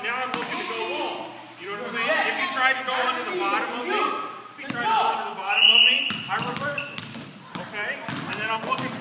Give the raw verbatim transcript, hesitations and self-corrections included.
now I'm looking to go long. You know what I'm saying? If he tried to go under the bottom of me, if he tried to go under the bottom of me, I reverse it. Okay? And then I'm looking